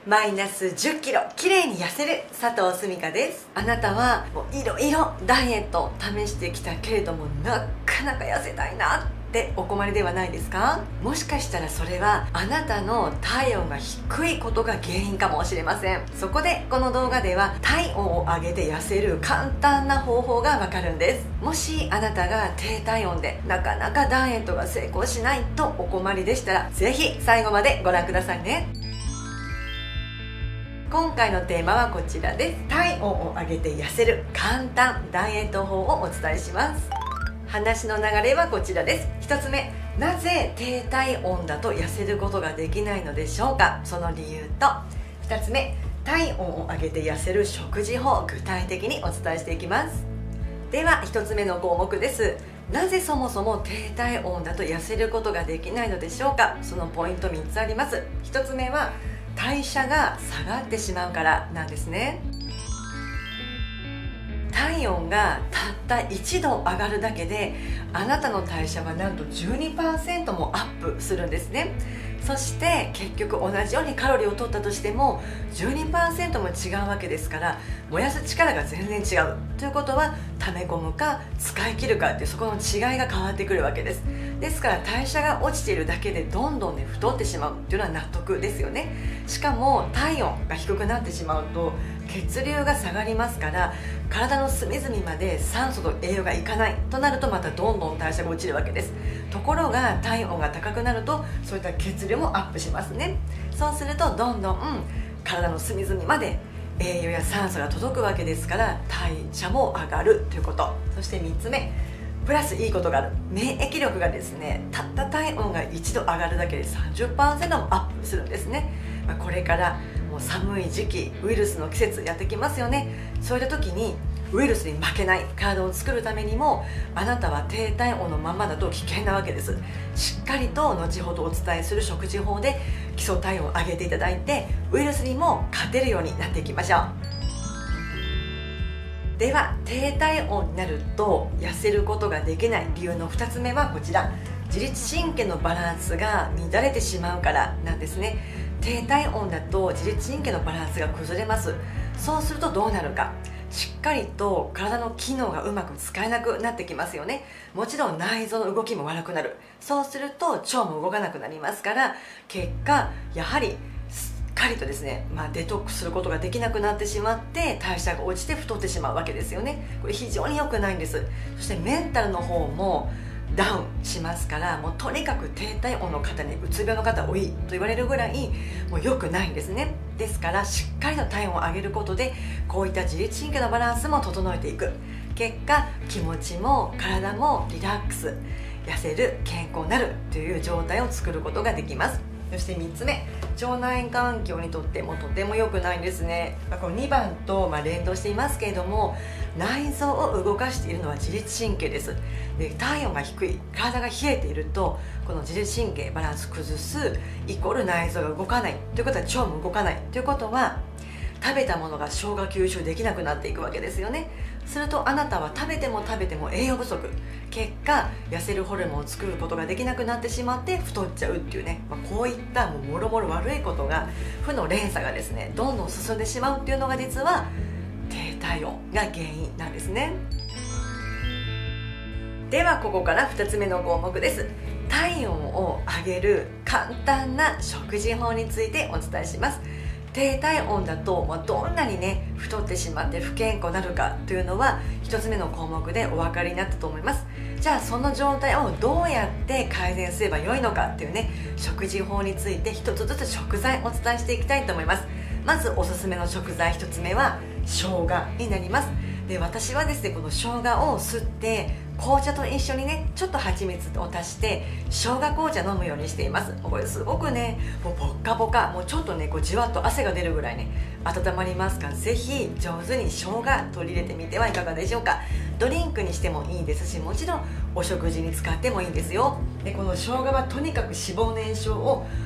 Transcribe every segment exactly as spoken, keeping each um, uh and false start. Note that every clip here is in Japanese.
マイナスじゅっキロきれいに痩せる佐藤すみかです。あなたはもういろいろダイエットを試してきたけれどもなかなか痩せたいなってお困りではないですか？もしかしたらそれはあなたの体温が低いことが原因かもしれません。そこでこの動画では体温を上げて痩せる簡単な方法がわかるんです。もしあなたが低体温でなかなかダイエットが成功しないとお困りでしたら、ぜひ最後までご覧くださいね。今回のテーマはこちらです。体温を上げて痩せる簡単ダイエット法をお伝えします。話の流れはこちらです。ひとつめ、なぜ低体温だと痩せることができないのでしょうか。その理由とふたつめ、体温を上げて痩せる食事法、具体的にお伝えしていきます。ではひとつめの項目です。なぜそもそも低体温だと痩せることができないのでしょうか。そのポイントみっつあります。ひとつめは代謝が下がってしまうからなんですね。体温がたったいちど上がるだけであなたの代謝はなんと じゅうにパーセント もアップするんですね。そして結局同じようにカロリーを取ったとしても じゅうにパーセント も違うわけですから、燃やす力が全然違うということは、溜め込むか使い切るかっていうそこの違いが変わってくるわけです。ですから代謝が落ちているだけでどんどんね太ってしまうっていうのは納得ですよね。しかも体温が低くなってしまうと血流が下がりますから、体の隅々まで酸素と栄養がいかないとなるとまたどんどん代謝が落ちるわけです。ところが体温が高くなるとそういった血流もアップしますね。そうするとどんどん、うん、体の隅々まで栄養や酸素が届くわけですから、代謝も上がるということ。そしてみっつめ、プラスいいことがある。免疫力がですね、たった体温がいちど上がるだけで さんじゅっパーセント もアップするんですね。まあ、これからもう寒い時期、ウイルスの季節やってきますよね。そういった時にウイルスに負けない体を作るためにも、あなたは低体温のままだと危険なわけです。しっかりと後ほどお伝えする食事法で基礎体温を上げていただいて、ウイルスにも勝てるようになっていきましょう。では低体温になると痩せることができない理由のふたつめはこちら。自律神経のバランスが乱れてしまうからなんですね。低体温だと自律神経のバランスが崩れます。そうするとどうなるか、しっかりと体の機能がうまく使えなくなってきますよね。もちろん内臓の動きも悪くなる。そうすると腸も動かなくなりますから、結果やはりしっかりとですね、まあ、デトックスすることができなくなってしまって代謝が落ちて太ってしまうわけですよね。これ非常に良くないんです。そしてメンタルの方もダウンしますから、もうとにかく低体温の方にうつ病の方多いと言われるぐらいもう良くないんですね。ですからしっかりと体温を上げることでこういった自律神経のバランスも整えていく結果、気持ちも体もリラックス、痩せる、健康になるという状態を作ることができます。そしてみっつめ、腸内環境にとってもとても良くないんですね。このにばんとまあ連動していますけれども、内臓を動かしているのは自律神経です。で、体温が低い、体が冷えているとこの自律神経バランス崩すイコール内臓が動かないということは腸も動かないということは、食べたものが消化吸収できなくなっていくわけですよね。するとあなたは食べても食べても栄養不足、結果痩せるホルモンを作ることができなくなってしまって太っちゃうっていうね、まあ、こういったもうもろもろ悪いことが、負の連鎖がですねどんどん進んでしまうっていうのが実は低体温が原因なんですね。ではここからふたつめの項目です。体温を上げる簡単な食事法についてお伝えします。低体温だと、まあ、どんなにね太ってしまって不健康になるかというのはひとつめの項目でお分かりになったと思います。じゃあその状態をどうやって改善すればよいのかっていうね、食事法についてひとつずつ食材お伝えしていきたいと思います。まずおすすめの食材ひとつめは生姜になります。で、私はですねこの生姜をすって紅茶と一緒にねちょっと蜂蜜を足して生姜紅茶飲むようにしています。これすごくねもうポッカポカ、もうちょっとねこうじわっと汗が出るぐらいね温まりますから、ぜひ上手に生姜取り入れてみてはいかがでしょうか。ドリンクにしてもいいですし、もちろんお食事に使ってもいいんですよ。で、この生姜はとにかく脂肪燃焼を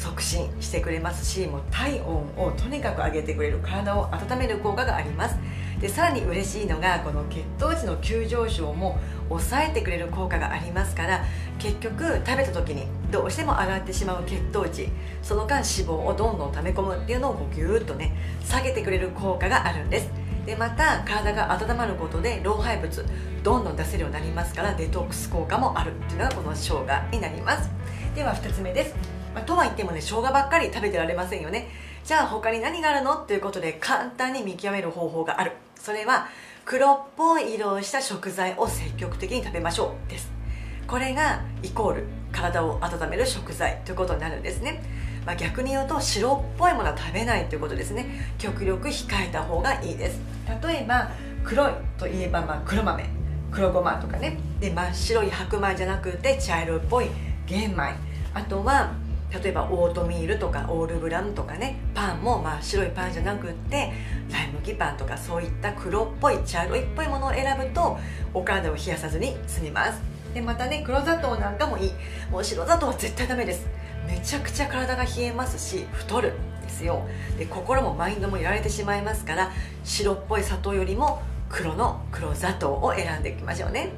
促進してくれますし、もう体温をとにかく上げてくれる、体を温める効果があります。でさらに嬉しいのが、この血糖値の急上昇も抑えてくれる効果がありますから、結局食べた時にどうしても上がってしまう血糖値、その間脂肪をどんどん溜め込むっていうのをこうギューッとね下げてくれる効果があるんです。でまた体が温まることで老廃物どんどん出せるようになりますから、デトックス効果もあるっていうのがこの生姜になります。ではふたつめです。まあ、とは言ってもね、生姜ばっかり食べてられませんよね。じゃあ他に何があるのっていうことで、簡単に見極める方法がある。それは黒っぽい色をした食材を積極的に食べましょうです。これがイコール体を温める食材ということになるんですね。まあ、逆に言うと白っぽいものは食べないということですね。極力控えた方がいいです。例えば黒いといえば、まあ黒豆、黒ごまとかね。で真っ白い白米じゃなくて茶色っぽい玄米、あとは例えばオートミールとかオールブラウンとかね、パンも真っ白いパンじゃなくってライ麦パンとか、そういった黒っぽい茶色いっぽいものを選ぶとお体を冷やさずに済みます。でまたね、黒砂糖なんかもいい。もう白砂糖は絶対ダメです。めちゃくちゃ体が冷えますし太るんですよ。で心もマインドもやられてしまいますから、白っぽい砂糖よりも黒の黒砂糖を選んでいきましょうね。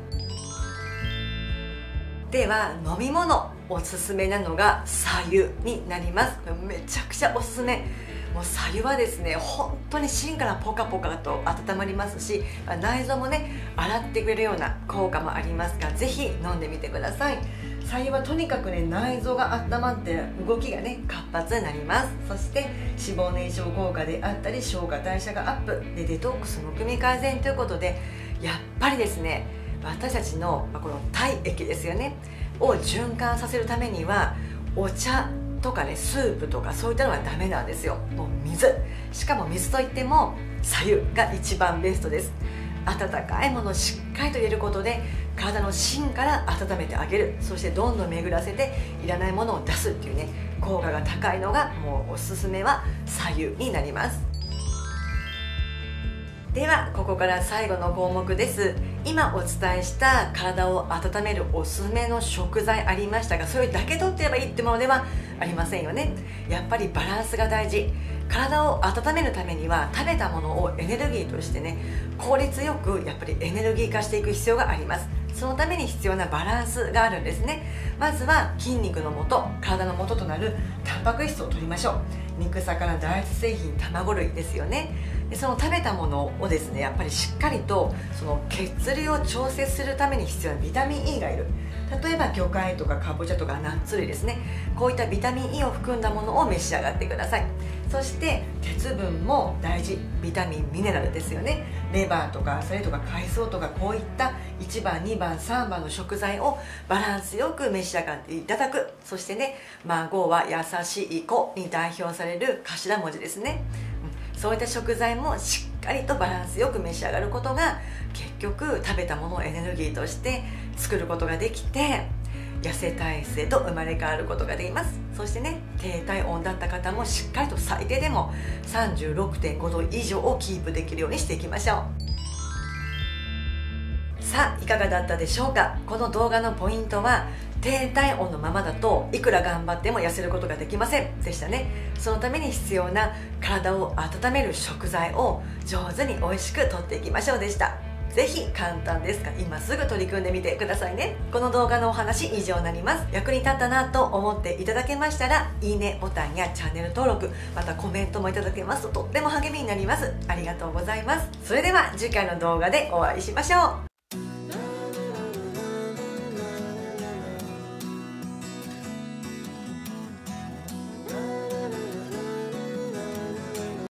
では飲み物、おすすめなのが白湯になります。めちゃくちゃおすすめ。もう白湯はですね、本当に芯からポカポカと温まりますし、内臓もね洗ってくれるような効果もありますから、ぜひ飲んでみてください。白湯はとにかくね、内臓が温まって動きがね活発になります。そして脂肪燃焼効果であったり消化代謝がアップで、デトックスむくみ改善ということで、やっぱりですね、私たちのこの体液ですよねを循環させるためには、お茶とかねスープとかそういったのはダメなんですよ。もう水、しかも水といっても白湯が一番ベストです。温かいものをしっかりと入れることで体の芯から温めてあげる、そしてどんどん巡らせていらないものを出すっていうね効果が高いのが、もうおすすめは白湯になります。ではここから最後の項目です。今お伝えした体を温めるおすすめの食材ありましたが、それだけ取ってればいいってものではありませんよね。やっぱりバランスが大事。体を温めるためには食べたものをエネルギーとしてね効率よくやっぱりエネルギー化していく必要があります。そのために必要なバランスがあるんですね。まずは筋肉の元、体の元となるタンパク質を取りましょう。肉、魚、大豆製品、卵類ですよね。でその食べたものをですね、やっぱりしっかりとその血流を調節するために必要なビタミン E がいる。例えば魚介とかかぼちゃとかナッツ類ですね。こういったビタミン E を含んだものを召し上がってください。そして鉄分も大事、ビタミンミネラルですよね。レバーとかアサリとか海藻とか、こういったいちばんにばんさんばんの食材をバランスよく召し上がっていただく。そしてね、孫は優しい子に代表される頭文字ですね。そういった食材もしっかりとバランスよく召し上がることが、結局食べたものをエネルギーとして作ることができて、痩せ体質へと生まれ変わることができます。そしてね、低体温だった方もしっかりと最低でも さんじゅうろくてんごど以上をキープできるようにしていきましょう。さあいかがだったでしょうか。この動画のポイントは、低体温のままだといくら頑張っても痩せることができませんでしたね。そのために必要な体を温める食材を上手に美味しくとっていきましょうでした。ぜひ簡単ですが今すぐ取り組んでみてくださいね。この動画のお話以上になります。役に立ったなと思っていただけましたら、いいねボタンやチャンネル登録、またコメントもいただけますととっても励みになります。ありがとうございます。それでは次回の動画でお会いしましょう。